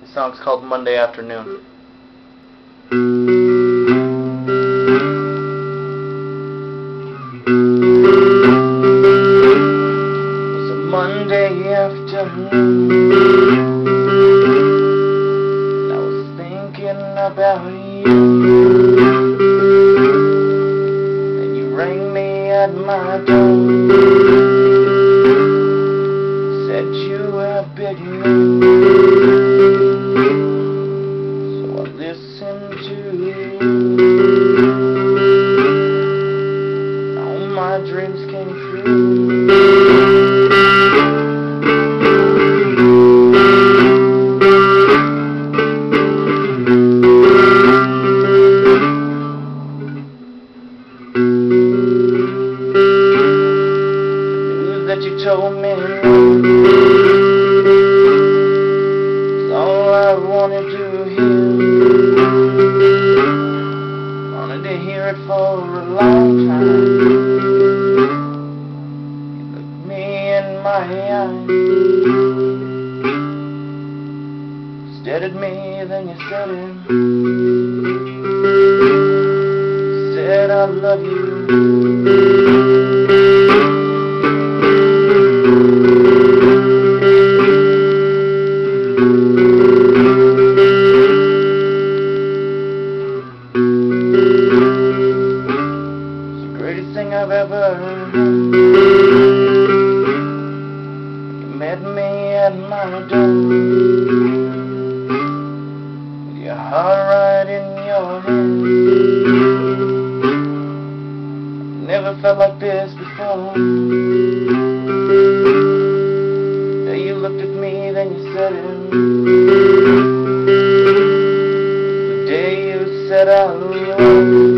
The song's called Monday Afternoon. It's a Monday afternoon. I was thinking about you. Then you rang me at my door. Said you were big news. So I listened to you. All my dreams came true. That you told me is all I wanted to hear. Wanted to hear it for a long time. You looked me in my eyes, stared at me, then you said it. Said I love you. Thing I've ever heard. You met me at my door with your heart right in your hand. Never felt like this before. Then you looked at me, then you said it. The day you said I love you.